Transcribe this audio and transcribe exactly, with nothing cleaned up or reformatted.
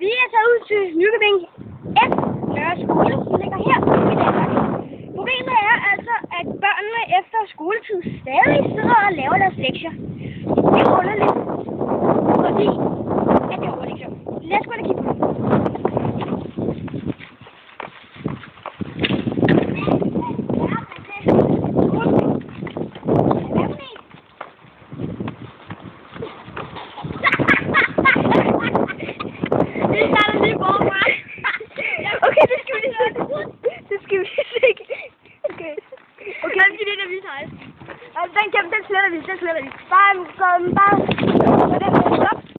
Vi er taget ud til Nykøbing F. Nørre Skole, som ligger her i Danmark. Problemet er altså, at børnene efter skoletid stadig sidder og laver deres lektier. Det er underligt, fordi at det er overlektier. Lad os gå ind og kigge på det. Okay, det skal vi lige se. Det skal vi se. Okay. Okay, den skal lige vise her. Altså, den, den sletter vi, den sletter vi. Bare, bare